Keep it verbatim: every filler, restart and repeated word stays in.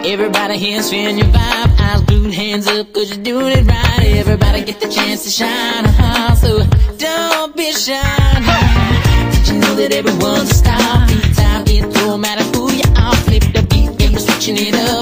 Everybody here's feeling your vibe. Eyes glued, hands up, cause you're doing it right. Everybody get the chance to shine, uh-huh. So don't be shy. Did you know that everyone's a star? Beat time, it don't matter who you are. Flip the beat, yeah, you're switching it up.